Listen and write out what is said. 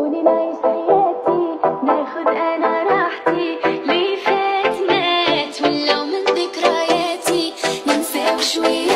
سيبوني نعيش حياتي، ناخد انا راحتي، اللي فات مات ولو من ذكرياتي ننساه شوية.